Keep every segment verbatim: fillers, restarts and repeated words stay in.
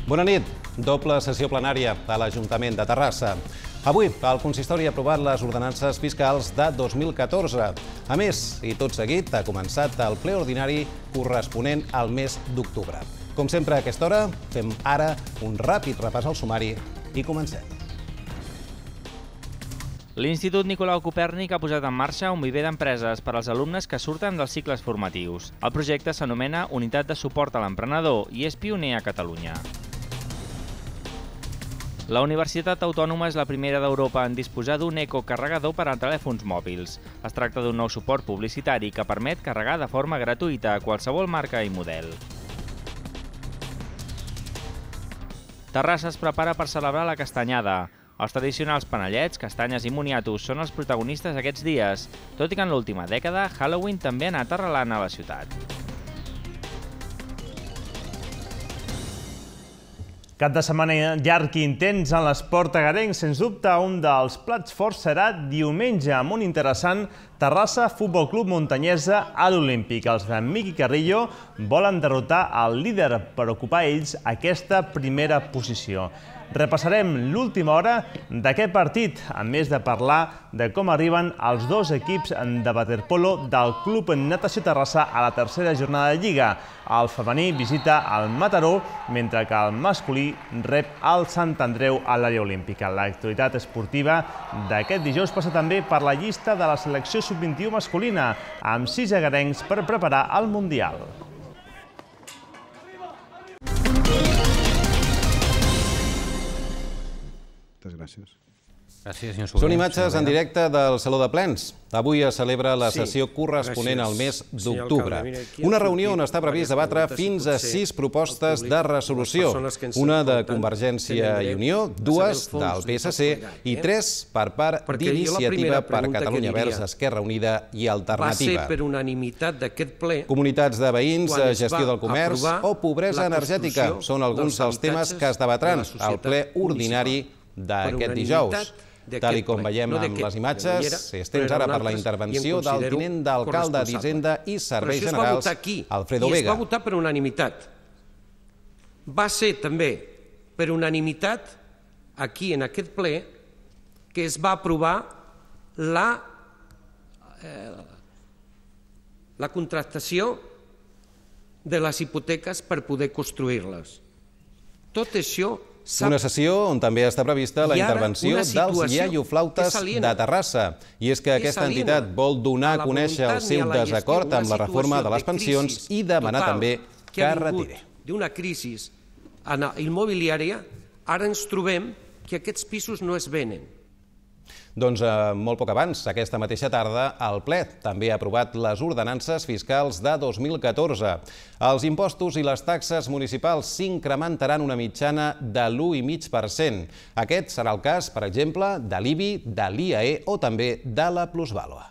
Bona nit. Doble sessió plenària a l'Ajuntament de Terrassa. Avui, el consistori ha aprovat les ordenances fiscals de dos mil catorze. A més, i tot seguit, ha començat el ple ordinari corresponent al mes d'octubre. Com sempre a aquesta hora, fem ara un ràpid repàs al sumari i comencem. L'Institut Nicolau Copèrnic ha posat en marxa un viver d'empreses per als alumnes que surten dels cicles formatius. El projecte s'anomena Unitat de Suport a l'Emprenedor i és pioner a Catalunya. La Universitat Autònoma és la primera d'Europa en disposar d'un ecocarregador per a telèfons mòbils. Es tracta d'un nou suport publicitari que permet carregar de forma gratuïta a qualsevol marca i model. Terrassa es prepara per celebrar la castanyada. Els tradicionals panellets, castanyes i moniatos són els protagonistes aquests dies, tot i que en l'última dècada Halloween també ha anat arrelant a la ciutat. Cap de setmana llarg i intens en l'esport agarenc. Sens dubte, un dels plats forts serà diumenge amb un interessant Terrassa Futbol Club Muntanyesa a l'Olímpic. Els de Miqui Carrillo volen derrotar el líder per ocupar ells aquesta primera posició. Repassarem l'última hora d'aquest partit, a més de parlar de com arriben els dos equips de waterpolo del Club Natació Terrassa a la tercera jornada de Lliga. El femení visita el Mataró, mentre que el masculí rep el Sant Andreu a l'àrea olímpica. L'actualitat esportiva d'aquest dijous passa també per la llista de la selecció sub vint-i-u masculina, amb sis agarencs per preparar el Mundial. Moltes gràcies. Gràcies, senyor Soler. Són imatges en directe del Saló de Plens. Avui es celebra la sessió corresponent al mes d'octubre. Una reunió on està previst debatre fins a sis propostes de resolució. Una de Convergència i Unió, dues del P S C i tres per part d'Iniciativa per Catalunya Verds, Esquerra Unida i Alternativa. Va ser per unanimitat d'aquest ple. Comunitats de veïns, gestió del comerç o pobresa energètica són alguns dels temes que es debatran al ple ordinari d'aquest dijous. Tal com veiem en les imatges, és temps ara per la intervenció del tinent d'alcalde d'Hisenda i Serveis Generals, Alfredo Vega. I es va votar per unanimitat. Va ser també per unanimitat aquí en aquest ple que es va aprovar la, eh, la contractació de les hipoteques per poder construir-les. Tot això Una sessió on també està prevista la intervenció dels iaioflautes de Terrassa. I és que aquesta entitat vol donar a conèixer el seu desacord amb la reforma de les pensions i demanar també que es retiri. D'una crisi immobiliària, ara ens trobem que aquests pisos no es venen. Doncs molt poc abans, aquesta mateixa tarda, el ple també ha aprovat les ordenances fiscals de dos mil catorze. Els impostos i les taxes municipals s'incrementaran una mitjana de l'u coma cinc per cent. Aquest serà el cas, per exemple, de l'I B I, de l'I A E o també de la plusvàlua.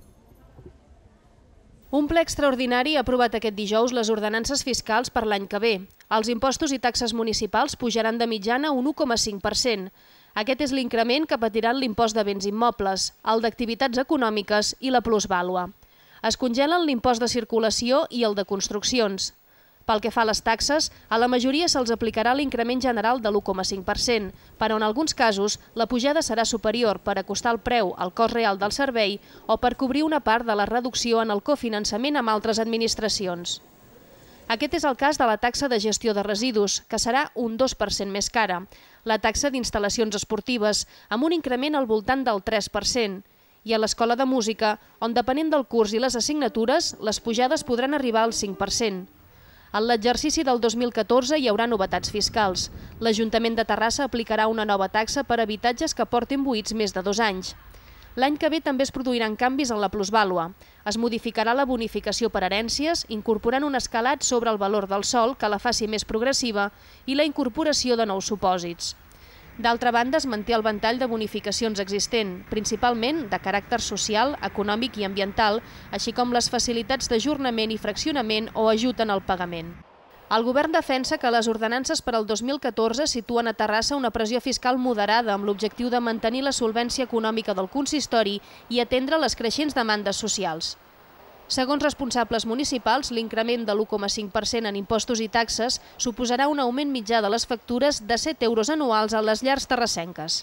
Un ple extraordinari ha aprovat aquest dijous les ordenances fiscals per l'any que ve. Els impostos i taxes municipals pujaran de mitjana un u coma cinc per cent. Aquest és l'increment que patiran l'impost de béns immobles, el d'activitats econòmiques i la plusvàlua. Es congelen l'impost de circulació i el de construccions. Pel que fa a les taxes, a la majoria se'ls aplicarà l'increment general de l'u coma cinc per cent, però en alguns casos la pujada serà superior per acostar el preu al cost real del servei o per cobrir una part de la reducció en el cofinançament amb altres administracions. Aquest és el cas de la taxa de gestió de residus, que serà un dos per cent més cara, la taxa d'instal·lacions esportives, amb un increment al voltant del tres per cent, i a l'escola de música, on depenent del curs i les assignatures, les pujades podran arribar al cinc per cent. En l'exercici del dos mil catorze hi haurà novetats fiscals. L'Ajuntament de Terrassa aplicarà una nova taxa per a habitatges que portin buits més de dos anys. L'any que ve també es produiran canvis en la plusvàlua. Es modificarà la bonificació per herències, incorporant un escalat sobre el valor del sòl que la faci més progressiva i la incorporació de nous supòsits. D'altra banda, es manté el ventall de bonificacions existent, principalment de caràcter social, econòmic i ambiental, així com les facilitats d'ajornament i fraccionament o ajut en el pagament. El govern defensa que les ordenances per al dos mil catorze situen a Terrassa una pressió fiscal moderada amb l'objectiu de mantenir la solvència econòmica del consistori i atendre les creixents demandes socials. Segons responsables municipals, l'increment de l'u coma cinc per cent en impostos i taxes suposarà un augment mitjà de les factures de set euros anuals a les llars terrassenques.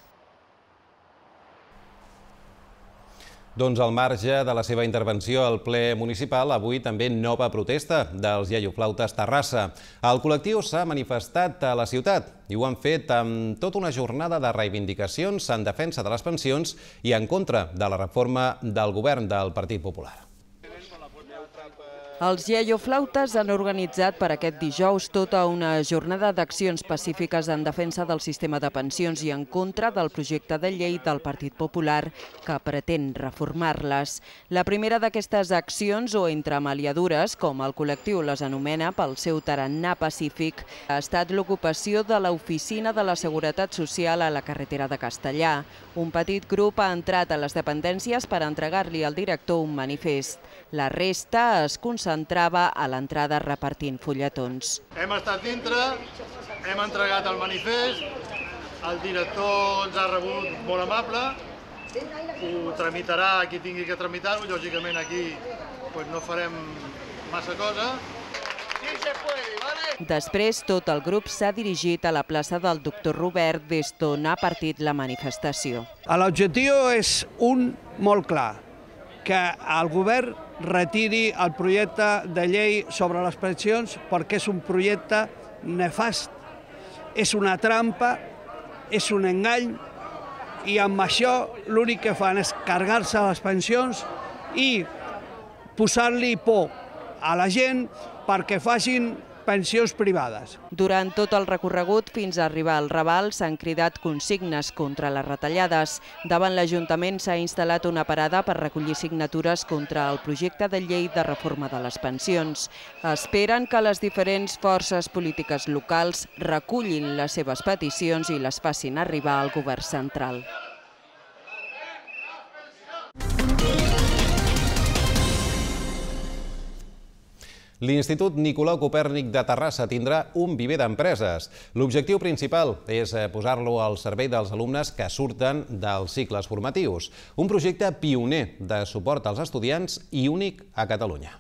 Doncs al marge de la seva intervenció al ple municipal, avui també nova protesta dels iaioflautes Terrassa. El col·lectiu s'ha manifestat a la ciutat i ho han fet amb tota una jornada de reivindicacions en defensa de les pensions i en contra de la reforma del govern del Partit Popular. Els iaioflautes han organitzat per aquest dijous tota una jornada d'accions pacífiques en defensa del sistema de pensions i en contra del projecte de llei del Partit Popular que pretén reformar-les. La primera d'aquestes accions, o entremaliadures, com el col·lectiu les anomena pel seu tarannà pacífic, ha estat l'ocupació de l'Oficina de la Seguretat Social a la carretera de Castellà. Un petit grup ha entrat a les dependències per entregar-li al director un manifest. La resta es concentrava a l'entrada repartint fulletons. Hem estat dintre, hem entregat el manifest, el director ens ha rebut molt amable, ho tramitarà qui tingui que tramitar-ho, lògicament aquí no farem massa cosa. Després, tot el grup s'ha dirigit a la plaça del doctor Robert, des d'on ha partit la manifestació. L'objectiu és un molt clar, que el govern retiri el projecte de llei sobre les pensions perquè és un projecte nefast, és una trampa, és un engany i amb això l'únic que fan és carregar-se les pensions i posar-li por a la gent perquè facin pensions privades. Durant tot el recorregut fins a arribar al Raval s'han cridat consignes contra les retallades. Davant l'Ajuntament s'ha instal·lat una parada per recollir signatures contra el projecte de llei de reforma de les pensions. Esperen que les diferents forces polítiques locals recullin les seves peticions i les facin arribar al govern central. L'Institut Nicolau Copèrnic de Terrassa tindrà un viver d'empreses. L'objectiu principal és posar-lo al servei dels alumnes que surten dels cicles formatius. Un projecte pioner de suport als estudiants i únic a Catalunya.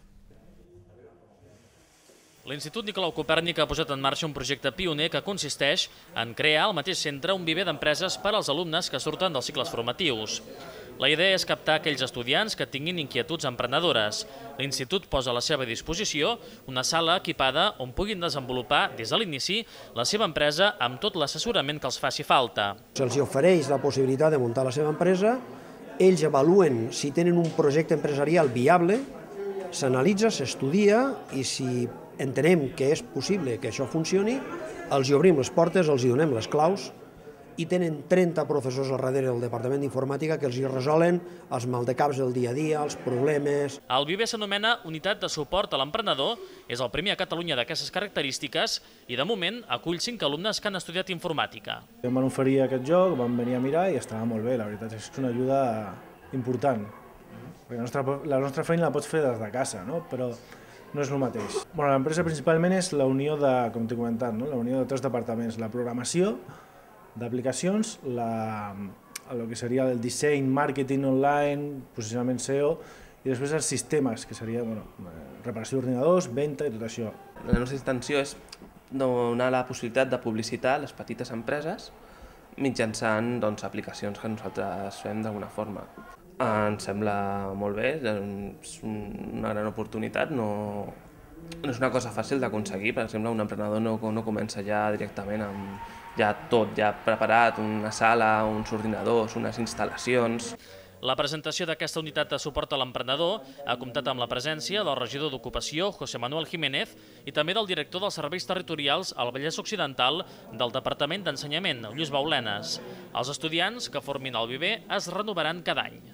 L'Institut Nicolau Copèrnic ha posat en marxa un projecte pioner que consisteix en crear al mateix centre un viver d'empreses per als alumnes que surten dels cicles formatius. La idea és captar aquells estudiants que tinguin inquietuds emprenedores. L'Institut posa a la seva disposició una sala equipada on puguin desenvolupar des de l'inici la seva empresa amb tot l'assessorament que els faci falta. Se'ls ofereix la possibilitat de muntar la seva empresa, ells evaluen si tenen un projecte empresarial viable, s'analitza, s'estudia i si entenem que és possible que això funcioni, els hi obrim les portes, els hi donem les claus i tenen trenta professors al darrere del Departament d'Informàtica que els hi resolen els maldecaps del dia a dia, els problemes. El Viver s'anomena Unitat de Suport a l'Emprenedor, és el primer a Catalunya d'aquestes característiques i de moment acull cinc alumnes que han estudiat informàtica. Em van oferir aquest joc, van venir a mirar i estava molt bé, la veritat és que és una ajuda important. Perquè la nostra, la nostra feina la pots fer des de casa, no? Però no és el mateix. Bueno, l'empresa principalment és la unió de, com t'he comentat, no? La unió de tres departaments, la programació, d'aplicacions, el que seria el disseny, màrqueting online, posicionament S E O i després els sistemes, que seria bueno, reparació d'ordinadors, venda i tot això. La nostra intenció és donar la possibilitat de publicitar les petites empreses mitjançant doncs, aplicacions que nosaltres fem d'alguna forma. Ens sembla molt bé, és una gran oportunitat, no, no és una cosa fàcil d'aconseguir. Per exemple, un emprenedor no, no comença ja directament amb ja tot ja preparat, una sala, uns ordinadors, unes instal·lacions. La presentació d'aquesta unitat de suport a l'emprenedor ha comptat amb la presència del regidor d'Ocupació, José Manuel Jiménez, i també del director dels serveis territorials al Vallès Occidental del Departament d'Ensenyament, Lluís Baulenes. Els estudiants que formin el Viver es renovaran cada any.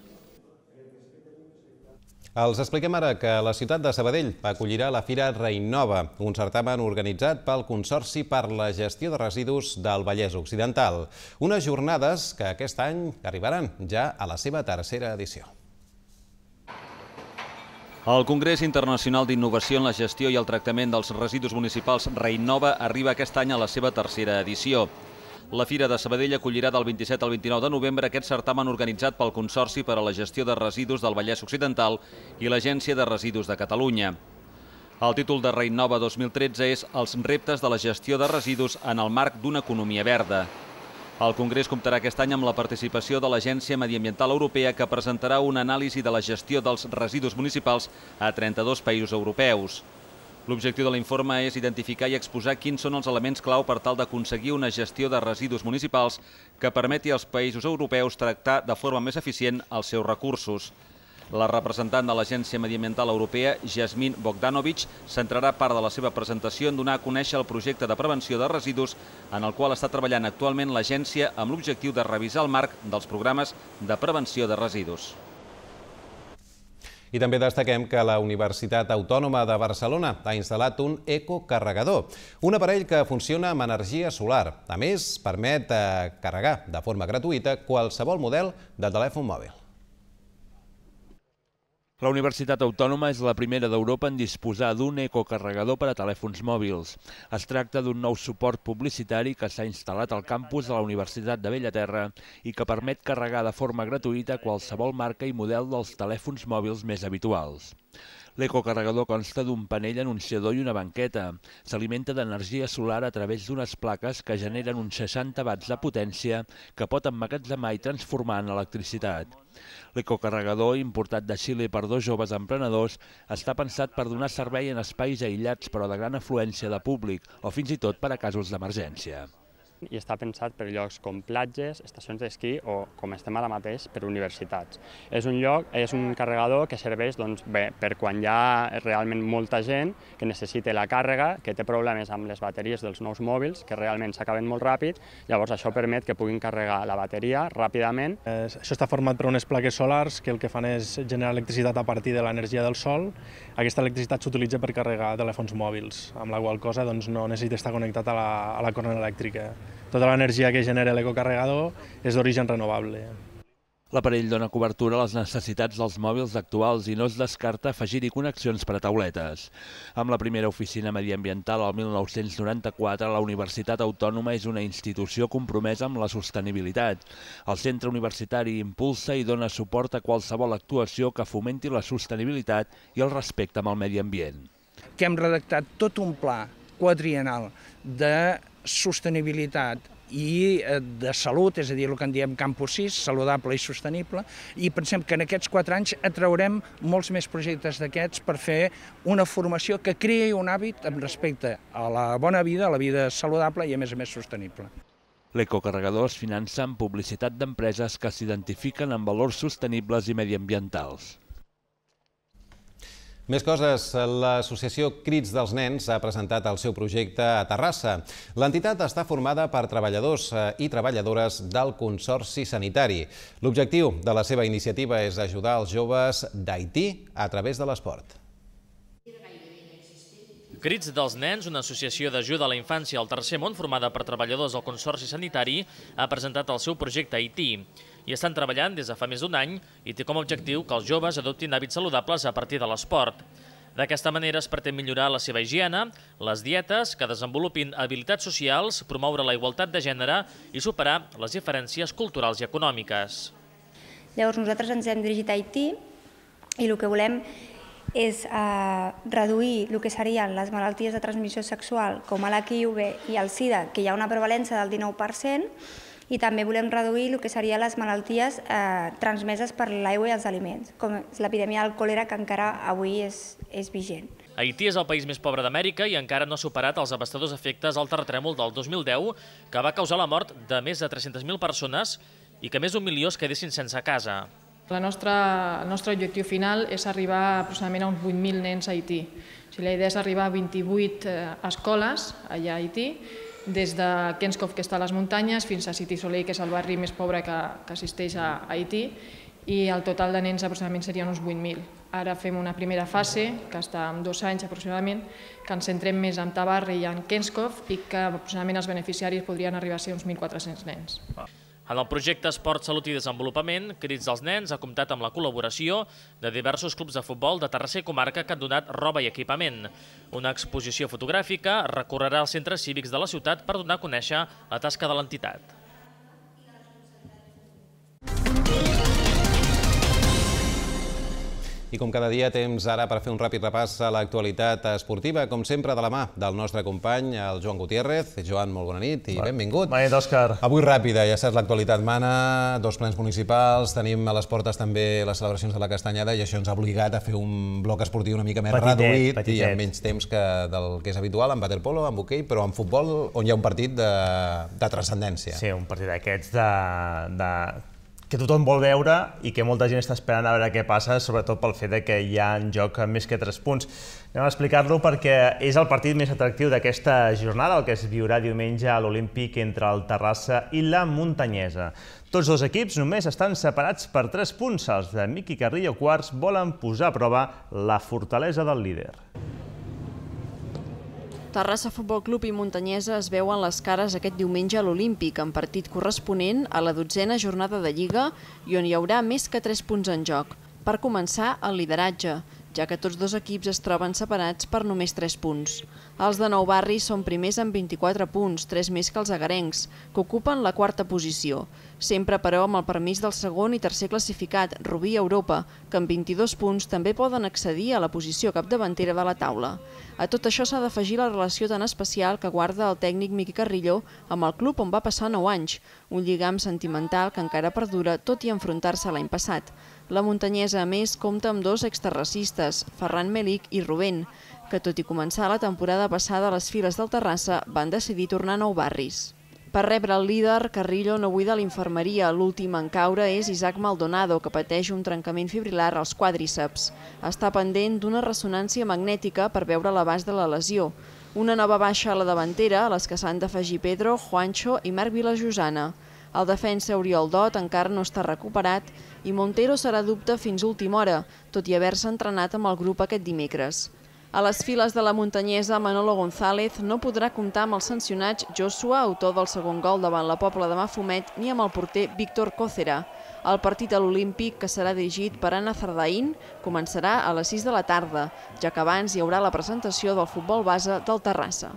Els expliquem ara que la ciutat de Sabadell acollirà la Fira Reinnova, un certamen organitzat pel Consorci per la Gestió de Residus del Vallès Occidental. Unes jornades que aquest any arribaran ja a la seva tercera edició. El Congrés Internacional d'Innovació en la Gestió i el Tractament dels Residus Municipals Reinnova arriba aquest any a la seva tercera edició. La Fira de Sabadell acollirà del vint-i-set al vint-i-nou de novembre aquest certamen organitzat pel Consorci per a la Gestió de Residus del Vallès Occidental i l'Agència de Residus de Catalunya. El títol de Reinnova dos mil tretze és Els reptes de la gestió de residus en el marc d'una economia verda. El Congrés comptarà aquest any amb la participació de l'Agència Mediambiental Europea, que presentarà una anàlisi de la gestió dels residus municipals a trenta-dos països europeus. L'objectiu de l'informe és identificar i exposar quins són els elements clau per tal d'aconseguir una gestió de residus municipals que permeti als països europeus tractar de forma més eficient els seus recursos. La representant de l'Agència Mediambiental Europea, Jasmine Bogdanovic, centrarà part de la seva presentació en donar a conèixer el projecte de prevenció de residus en el qual està treballant actualment l'agència amb l'objectiu de revisar el marc dels programes de prevenció de residus. I també destaquem que la Universitat Autònoma de Barcelona ha instal·lat un ecocarregador, un aparell que funciona amb energia solar. A més, permet carregar de forma gratuïta qualsevol model de telèfon mòbil. La Universitat Autònoma és la primera d'Europa en disposar d'un ecocarregador per a telèfons mòbils. Es tracta d'un nou suport publicitari que s'ha instal·lat al campus de la Universitat de Bellaterra i que permet carregar de forma gratuïta qualsevol marca i model dels telèfons mòbils més habituals. L'ecocarregador consta d'un panell anunciador i una banqueta. S'alimenta d'energia solar a través d'unes plaques que generen uns seixanta watts de potència que pot emmagatzemar i transformar en electricitat. L'ecocarregador, importat de Xile per dos joves emprenedors, està pensat per donar servei en espais aïllats però de gran afluència de públic o fins i tot per a casos d'emergència. I està pensat per llocs com platges, estacions d'esquí o, com estem ara mateix, per universitats. És un lloc, és un carregador que serveix doncs, bé, per quan hi ha realment molta gent que necessita la càrrega, que té problemes amb les bateries dels nous mòbils, que realment s'acaben molt ràpid, llavors això permet que puguin carregar la bateria ràpidament. Eh, això està format per unes plaques solars que el que fan és generar electricitat a partir de l'energia del sol. Aquesta electricitat s'utilitza per carregar telèfons mòbils, amb la qual cosa doncs, no necessita estar connectat a la, a la corrent elèctrica. Tota l'energia que genera l'ecocarregador és d'origen renovable. L'aparell dona cobertura a les necessitats dels mòbils actuals i no es descarta afegir-hi connexions per a tauletes. Amb la primera oficina mediambiental al mil nou-cents noranta-quatre, la Universitat Autònoma és una institució compromesa amb la sostenibilitat. El centre universitari impulsa i dona suport a qualsevol actuació que fomenti la sostenibilitat i el respecte amb el medi ambient. Que hem redactat tot un pla quadriennal de sostenibilitat i de salut, és a dir, el que en diem Campus sis, saludable i sostenible, i pensem que en aquests quatre anys atraurem molts més projectes d'aquests per fer una formació que creï un hàbit amb respecte a la bona vida, a la vida saludable i a més a més sostenible. L'ecocarregador es finança amb publicitat d'empreses que s'identifiquen amb valors sostenibles i mediambientals. Més coses. L'associació Crits dels Nens ha presentat el seu projecte a Terrassa. L'entitat està formada per treballadors i treballadores del Consorci Sanitari. L'objectiu de la seva iniciativa és ajudar els joves d'Haití a través de l'esport. Crits dels Nens, una associació d'ajuda a la infància al tercer món formada per treballadors del Consorci Sanitari, ha presentat el seu projecte a Haití. Hi estan treballant des de fa més d'un any i té com a objectiu que els joves adoptin hàbits saludables a partir de l'esport. D'aquesta manera es pretén millorar la seva higiene, les dietes, que desenvolupin habilitats socials, promoure la igualtat de gènere i superar les diferències culturals i econòmiques. Llavors nosaltres ens hem dirigit a Haití i el que volem és eh, reduir el que serien les malalties de transmissió sexual com l'H I V i el SIDA, que hi ha una prevalença del dinou per cent, i també volem reduir el que serien les malalties eh, transmeses per l'aigua i els aliments, com l'epidèmia del còlera, que encara avui és, és vigent. Haití és el país més pobre d'Amèrica i encara no ha superat els devastadors efectes del terratrèmol del dos mil deu, que va causar la mort de més de tres-centes mil persones i que més d'un milió es quedessin sense casa. La nostra, el nostre objectiu final és arribar aproximadament a uns vuit mil nens a Haití. O sigui, la idea és arribar a vint-i-vuit eh, escoles allà a Haití, des de Kenskov, que està a les muntanyes, fins a City Soleil, que és el barri més pobre que, que assisteix a Haití, i el total de nens aproximadament serien uns vuit mil. Ara fem una primera fase, que està en dos anys aproximadament, que ens centrem més en Tabarri i en Kenskov, i que aproximadament els beneficiaris podrien arribar a ser uns mil quatre-cents nens. En el projecte Esport, Salut i Desenvolupament, Crits dels Nens ha comptat amb la col·laboració de diversos clubs de futbol de Terrassa i comarca que han donat roba i equipament. Una exposició fotogràfica recorrerà els centres cívics de la ciutat per donar a conèixer la tasca de l'entitat. I com cada dia, temps ara per fer un ràpid repàs a l'actualitat esportiva, com sempre de la mà del nostre company, el Joan Gutiérrez. Joan, molt bona nit i benvingut. Bona nit, Òscar. Avui ràpida, ja saps, l'actualitat mana, dos plens municipals, tenim a les portes també les celebracions de la Castanyada i això ens ha obligat a fer un bloc esportiu una mica més reduït i amb menys temps que del que és habitual, en waterpolo, en hoquei, però en futbol, on hi ha un partit de transcendència. Sí, un partit d'aquests de... que tothom vol veure i que molta gent està esperant a veure què passa, sobretot pel fet que hi ha en joc més que tres punts. Anem a explicar-lo perquè és el partit més atractiu d'aquesta jornada, el que es viurà diumenge a l'Olímpic entre el Terrassa i la Muntanyesa. Tots dos equips només estan separats per tres punts. Els de Miqui Carrillo Quarts volen posar a prova la fortalesa del líder. Terrassa Futbol Club i Muntanyesa es veuen les cares aquest diumenge a l'Olímpic, en partit corresponent a la dotzena jornada de Lliga i on hi haurà més que tres punts en joc. Per començar, el lideratge, ja que tots dos equips es troben separats per només tres punts. Els de Nou Barris són primers amb vint-i-quatre punts, tres més que els agarencs, que ocupen la quarta posició. Sempre, però, amb el permís del segon i tercer classificat, Rubí Europa, que amb vint-i-dos punts també poden accedir a la posició capdavantera de la taula. A tot això s'ha d'afegir la relació tan especial que guarda el tècnic Miqui Carrillo amb el club on va passar nou anys, un lligam sentimental que encara perdura tot i enfrontar-se l'any passat. La Muntanyesa, a més, compta amb dos exterracistes, Ferran Melic i Rubén, que tot i començar la temporada passada a les files del Terrassa van decidir tornar a Nou Barris. Per rebre el líder, Carrillo no buida l'infermeria. L'últim en caure és Isaac Maldonado, que pateix un trencament fibrilar als quàdriceps. Està pendent d'una ressonància magnètica per veure l'abast de la lesió. Una nova baixa a la davantera, a les que s'han d'afegir Pedro, Juancho i Marc Vilajosana. El defensa Oriol Dot encara no està recuperat i Montero serà dubte fins última hora, tot i haver-se entrenat amb el grup aquest dimecres. A les files de la Muntanyesa, Manolo González no podrà comptar amb els sancionats Joshua, autor del segon gol davant la Pobla de Mafumet, ni amb el porter Víctor Còcera. El partit a l'Olímpic, que serà dirigit per Anna Zardaín, començarà a les sis de la tarda, ja que abans hi haurà la presentació del futbol base del Terrassa.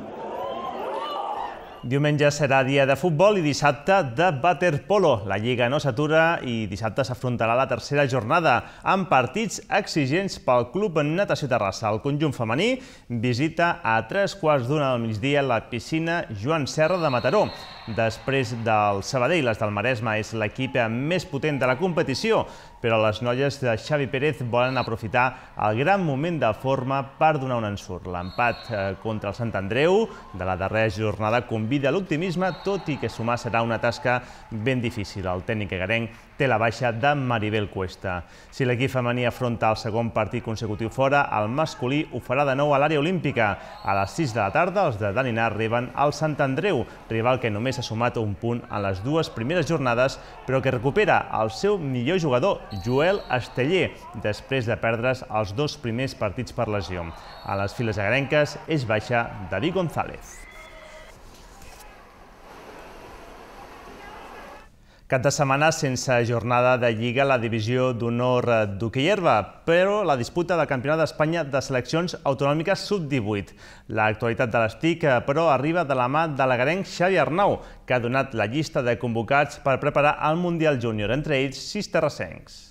Diumenge serà dia de futbol i dissabte de waterpolo. La Lliga no s'atura i dissabte s'afrontarà la tercera jornada amb partits exigents pel Club Natació Terrassa. El conjunt femení visita a tres quarts d'una del migdia la piscina Joan Serra de Mataró. Després del Sabadell, les del Maresme és l'equip més potent de la competició, però les noies de Xavi Pérez volen aprofitar el gran moment de forma per donar un ensurt. L'empat contra el Sant Andreu de la darrera jornada convida a l'optimisme, tot i que sumar serà una tasca ben difícil. El tècnic agarenc té la baixa de Maribel Cuesta. Si l'equip femení afronta el segon partit consecutiu fora, el masculí ho farà de nou a l'àrea olímpica. A les sis de la tarda, els de Dalinar arriben al Sant Andreu, rival que només ha sumat un punt en les dues primeres jornades, però que recupera el seu millor jugador, Joel Esteller, després de perdre's els dos primers partits per lesió. A les files agarenques és baixa David González. Cap de setmana sense jornada de Lliga a la divisió d'honor d'hoquei herba, però la disputa del Campionat d'Espanya de seleccions autonòmiques sub divuit. L'actualitat de l'Estic, però, arriba de la mà de l'agarenc Xavi Arnau, que ha donat la llista de convocats per preparar el Mundial Júnior, entre ells sis terrassencs.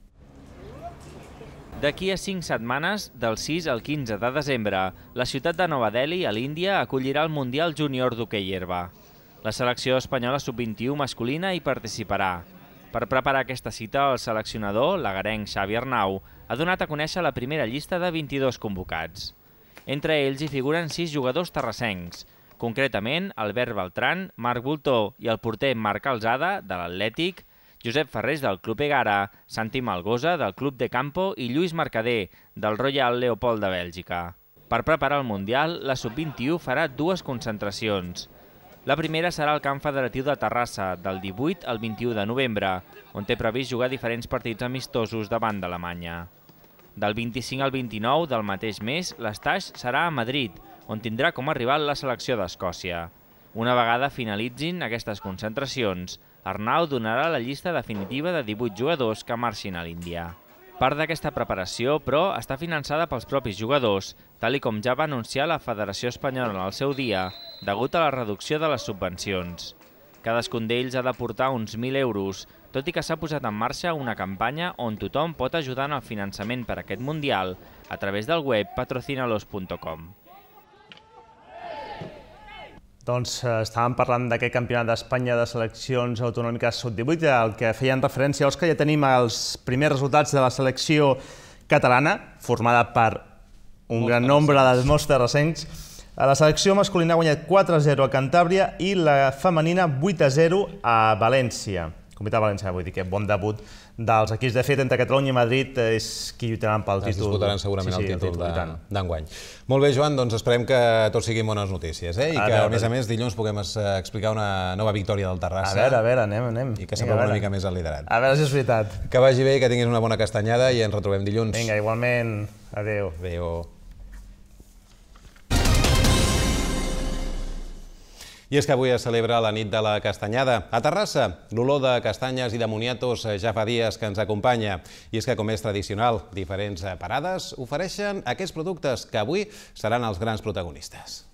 D'aquí a cinc setmanes, del sis al quinze de desembre, la ciutat de Nova Delhi, a l'Índia, acollirà el Mundial Júnior d'hoquei herba. La selecció espanyola sub vint-i-u masculina hi participarà. Per preparar aquesta cita, el seleccionador, l'agarenc Xavi Arnau, ha donat a conèixer la primera llista de vint-i-dos convocats. Entre ells hi figuren sis jugadors terrassencs, concretament Albert Beltran, Marc Voltó i el porter Marc Alzada, de l'Atlètic, Josep Ferrés, del Club Egara, Santi Malgosa, del Club de Campo i Lluís Mercader, del Royal Leopold de Bèlgica. Per preparar el Mundial, la sub vint-i-u farà dues concentracions. La primera serà al Camp Federatiu de Terrassa, del divuit al vint-i-u de novembre, on té previst jugar diferents partits amistosos davant d'Alemanya. Del vint-i-cinc al vint-i-nou del mateix mes, l'estaix serà a Madrid, on tindrà com a rival la selecció d'Escòcia. Una vegada finalitzin aquestes concentracions, Arnau donarà la llista definitiva de divuit jugadors que marxin a l'Índia. Part d'aquesta preparació, però, està finançada pels propis jugadors, tal i com ja va anunciar la Federació Espanyola en el seu dia, degut a la reducció de les subvencions. Cadascun d'ells ha d'aportar uns mil euros, tot i que s'ha posat en marxa una campanya on tothom pot ajudar en el finançament per a aquest Mundial a través del web patrocinalos punt com. Doncs estàvem parlant d'aquest campionat d'Espanya de seleccions autonòmiques sub divuit, al que feien referència, Òscar. Ja tenim els primers resultats de la selecció catalana, formada per un gran nombre de nostres recencs. La selecció masculina ha guanyat quatre a zero a Cantàbria i la femenina vuit a zero a València. Comunitat Valenciana, vull dir que bon debut dels equips. De fet, entre Catalunya i Madrid és qui lluitaran pel títol. Es disputaran segurament el títol d'enguany. Molt bé, Joan, doncs esperem que tot siguin bones notícies i que, a més a més, dilluns puguem explicar una nova victòria del Terrassa. A veure, a veure, anem, anem. I que s'aprovi una mica més el liderat. A veure si és veritat. Que vagi bé, que tinguis una bona castanyada i ens retrobem dilluns. Vinga, igualment. Adéu. Adéu. I és que avui es celebra la nit de la castanyada. A Terrassa, l'olor de castanyes i de moniatos ja fa dies que ens acompanya. I és que, com és tradicional, diferents parades ofereixen aquests productes que avui seran els grans protagonistes.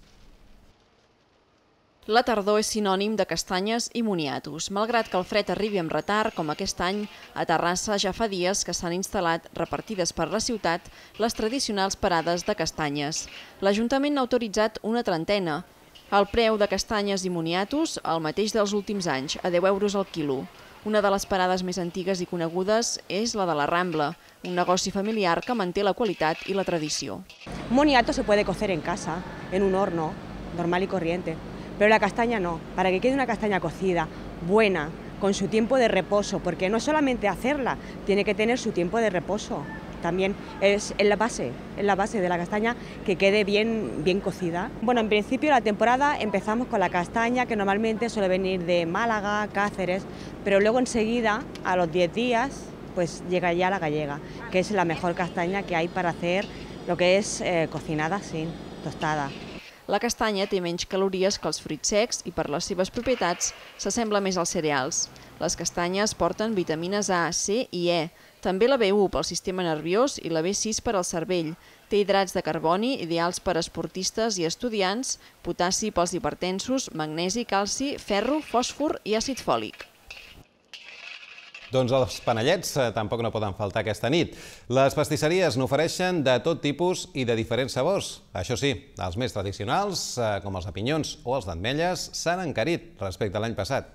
La tardor és sinònim de castanyes i moniatos. Malgrat que el fred arribi amb retard, com aquest any, a Terrassa ja fa dies que s'han instal·lat, repartides per la ciutat, les tradicionals parades de castanyes. L'Ajuntament n'ha autoritzat una trentena. El preu de castanyes i moniatos, el mateix dels últims anys, a deu euros al quilo. Una de les parades més antigues i conegudes és la de la Rambla, un negoci familiar que manté la qualitat i la tradició. Un moniato se puede cocer en casa, en un horno, normal y corriente, pero la castaña no. Para que quede una castaña cocida, buena, con su tiempo de reposo, porque no solamente hacerla, tiene que tener su tiempo de reposo. También es en la base, en la base de la castaña que quede bien, bien cocida. Bueno, en principio la temporada empezamos con la castaña, que normalmente suele venir de Málaga, Cáceres, pero luego enseguida, a los diez días, pues llega ya la gallega, que es la mejor castaña que hay para hacer lo que es eh, cocinada sin tostada. La castanya té menys calories que els fruits secs i per les seves propietats s'assembla més als cereals. Les castanyes porten vitamines A, C i E, també la B u pel sistema nerviós i la B sis per al cervell. Té hidrats de carboni ideals per a esportistes i estudiants, potassi pels hipertensos, magnesi, calci, ferro, fòsfor i àcid fòlic. Doncs els panellets tampoc no poden faltar aquesta nit. Les pastisseries n'ofereixen de tot tipus i de diferents sabors. Això sí, els més tradicionals, com els de pinyons o els d'ametlles, s'han encarit respecte a l'any passat.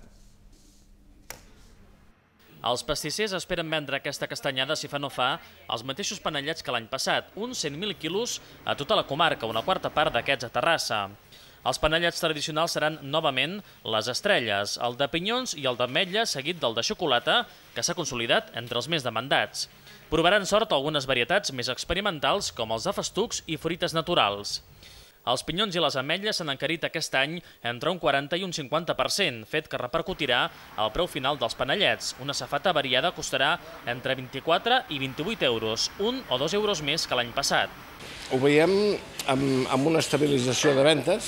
Els pastissers esperen vendre aquesta castanyada, si fa no fa, els mateixos panellets que l'any passat, uns cent mil quilos a tota la comarca, una quarta part d'aquests a Terrassa. Els panellets tradicionals seran, novament, les estrelles, el de pinyons i el d'ametlla, seguit del de xocolata, que s'ha consolidat entre els més demandats. Provaran sort algunes varietats més experimentals, com els de festucs i fruites naturals. Els pinyons i les ametlles s'han encarit aquest any entre un quaranta i un cinquanta per cent, fet que repercutirà al preu final dels panellets. Una safata variada costarà entre vint-i-quatre i vint-i-vuit euros, un o dos euros més que l'any passat. Ho veiem amb, amb una estabilització de ventes,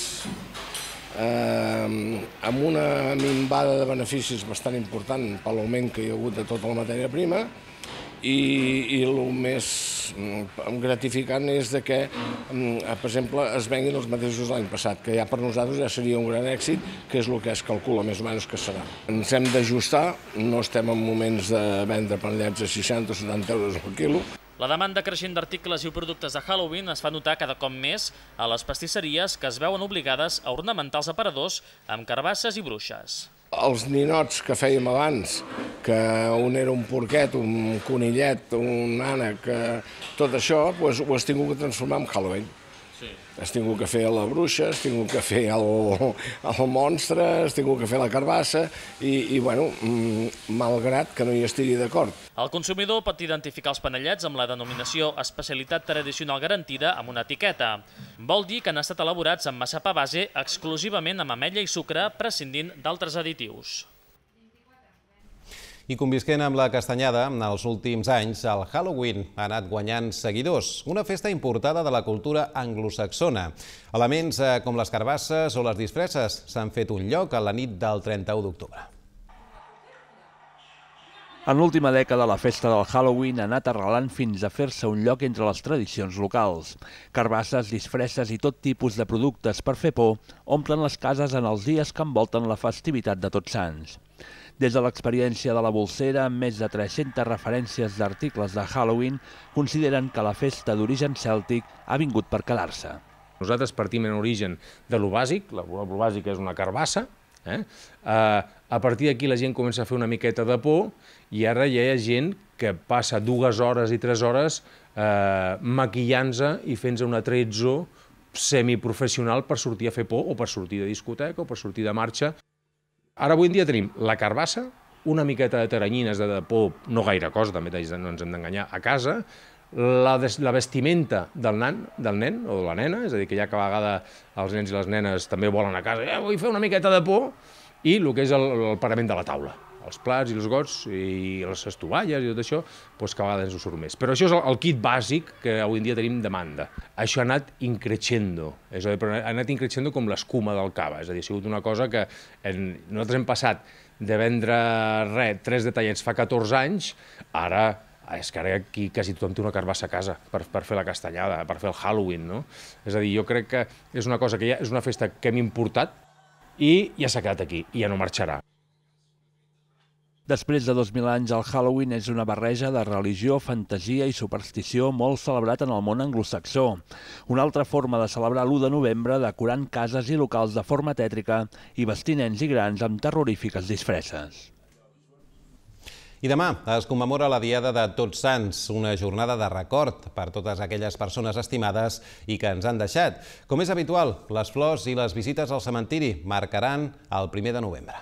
eh, amb una minvada de beneficis bastant important per l'augment que hi ha hagut de tota la matèria prima, i, i el més gratificant és de que, per exemple, es venguin els mateixos l'any passat, que ja per nosaltres ja seria un gran èxit, que és el que es calcula més o menys que serà. Ens hem d'ajustar, no estem en moments de vendre panellets a seixanta o setanta euros per quilo. La demanda creixent d'articles i productes de Halloween es fa notar cada cop més a les pastisseries, que es veuen obligades a ornamentar els aparadors amb carbasses i bruixes. Els ninots que fèiem abans, que un era un porquet, un conillet, un ànec, tot això, doncs, ho has tingut que transformar en Halloween. Sí. Has tingut que fer la bruixa, has tingut que fer el, el monstre, has tingut que fer la carbassa i, i bueno, malgrat que no hi estigui d'acord. El consumidor pot identificar els panellets amb la denominació especialitat tradicional garantida amb una etiqueta. Vol dir que han estat elaborats amb massapà base exclusivament amb ametlla i sucre, prescindint d'altres additius. I convisquent amb la castanyada, en els últims anys, el Halloween ha anat guanyant seguidors, una festa importada de la cultura anglosaxona. Elements com les carbasses o les disfresses s'han fet un lloc a la nit del trenta-u d'octubre. En l'última dècada, la festa del Halloween ha anat arrelant fins a fer-se un lloc entre les tradicions locals. Carbasses, disfresses i tot tipus de productes per fer por omplen les cases en els dies que envolten la festivitat de Tots Sants. Des de l'experiència de la Bolsera, amb més de tres-centes referències d'articles de Halloween, consideren que la festa d'origen cèltic ha vingut per quedar-se. Nosaltres partim en origen de lo bàsic, el bàsic és una carbassa. Eh? Uh, a partir d'aquí la gent comença a fer una miqueta de por i ara ja hi ha gent que passa dues hores i tres hores uh, maquillant-se i fent-se una atrezzo semiprofessional per sortir a fer por o per sortir de discoteca o per sortir de marxa. Ara avui en dia tenim la carbassa, una miqueta de taranyines de por, no gaire cosa, també no ens hem d'enganyar, a casa, la, la vestimenta del nan, del nen o de la nena, és a dir, que ja que a vegades els nens i les nenes també volen a casa, eh, vull fer una miqueta de por, i el que és el, el parament de la taula, els plats i els gots i les estovalles i tot això, doncs que a vegades ens ho surt més. Però això és el, el kit bàsic que avui en dia tenim demanda. Això ha anat increixendo, és a dir, ha anat increixendo com l'escuma del cava, és a dir, ha sigut una cosa que en, nosaltres hem passat de vendre res, tres detallets fa catorze anys, ara és que ara aquí quasi tothom té una carbassa a casa per, per fer la castanyada, per fer el Halloween, no? És a dir, jo crec que és una cosa que ja és una festa que hem importat i ja s'ha quedat aquí, i ja no marxarà. Després de dos mil anys, el Halloween és una barreja de religió, fantasia i superstició molt celebrat en el món anglosaxó. Una altra forma de celebrar l'u de novembre decorant cases i locals de forma tètrica i vestint nens i grans amb terrorífiques disfresses. I demà es commemora la Diada de Tots Sants, una jornada de record per totes aquelles persones estimades i que ens han deixat. Com és habitual, les flors i les visites al cementiri marcaran el primer de novembre.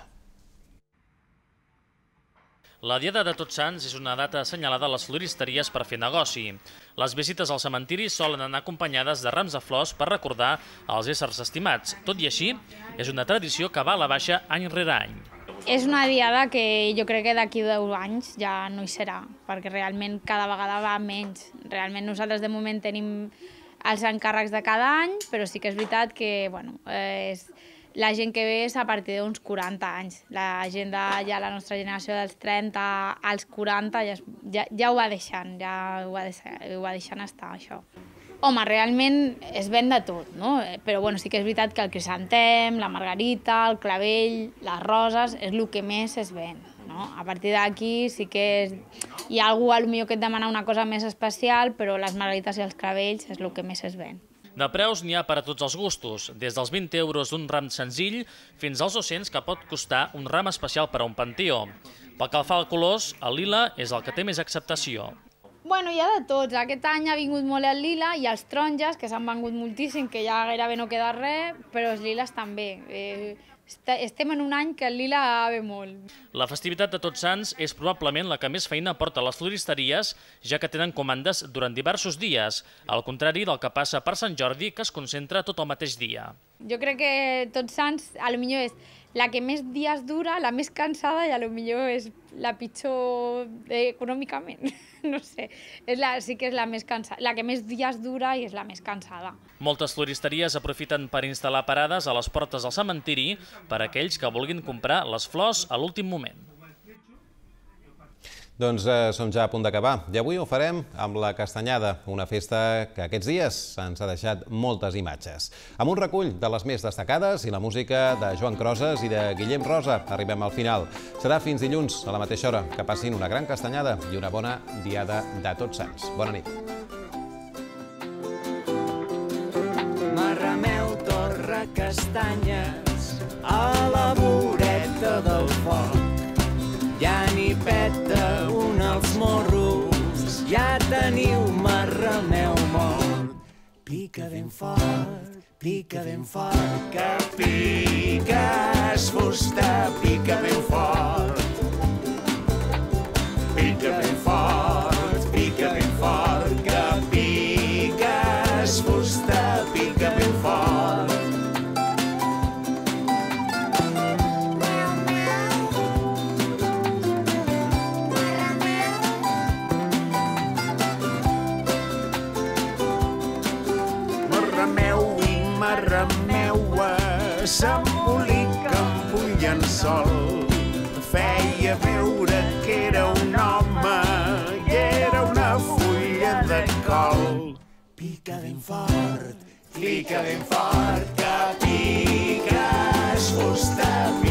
La Diada de Tots Sants és una data assenyalada a les floristeries per fer negoci. Les visites al cementiri solen anar acompanyades de rams de flors per recordar els éssers estimats. Tot i així, és una tradició que va a la baixa any rere any. És una diada que jo crec que d'aquí deu anys ja no hi serà, perquè realment cada vegada va menys. Realment nosaltres de moment tenim els encàrrecs de cada any, però sí que és veritat que bueno, és, la gent que ve és a partir d'uns quaranta anys. La gent de ja la nostra generació dels trenta als quaranta ja, ja, ja ho va deixant, ja ho va, deixant, ho va deixant estar, això. Home, realment es ven de tot, no? Però bueno, sí que és veritat que el crisantem, la margarita, el clavell, les roses, és el que més es ven, no? A partir d'aquí sí que és... hi ha algú potser que et demana una cosa més especial, però les margarites i els clavells és el que més es ven. De preus n'hi ha per a tots els gustos, des dels vint euros d'un ram senzill fins als dos-cents que pot costar un ram especial per a un panteó. Pel que fa al colors, el lila és el que té més acceptació. Bueno, hi ha de tots. Aquest any ha vingut molt el lila i els taronges, que s'han vengut moltíssim, que ja gairebé no queda res, però els liles també. Eh, estem en un any que el lila ve molt. La festivitat de Tots Sants és probablement la que més feina porta a les floristeries, ja que tenen comandes durant diversos dies, al contrari del que passa per Sant Jordi, que es concentra tot el mateix dia. Jo crec que Tots Sants, potser és la que més dies dura, la més cansada i potser és la pitjor econòmicament. No sé, és la, sí que és la més cansada, la que més dies dura i és la més cansada. Moltes floristeries aprofiten per instal·lar parades a les portes del cementiri per a aquells que vulguin comprar les flors a l'últim moment. Doncs eh, som ja a punt d'acabar i avui ho farem amb la castanyada, una festa que aquests dies ens ha deixat moltes imatges. Amb un recull de les més destacades i la música de Joan Crosas i de Guillem Rosa arribem al final. Serà fins dilluns a la mateixa hora. Que passin una gran castanyada i una bona Diada de Tots Sants. Bona nit. Marrameu, torra, castanyes a la voreta del foc. Ja n'hi peta un als morros, ja teniu marrameu mort. Pica ben fort, pica ben fort, que piques fusta, pica ben fort. Pica ben fort, pica ben fort, que piques fusta, pica ben fort. llençol. Feia veure que era un home i era una fulla de col. Pica ben fort, pica ben fort, que piques fusta, pica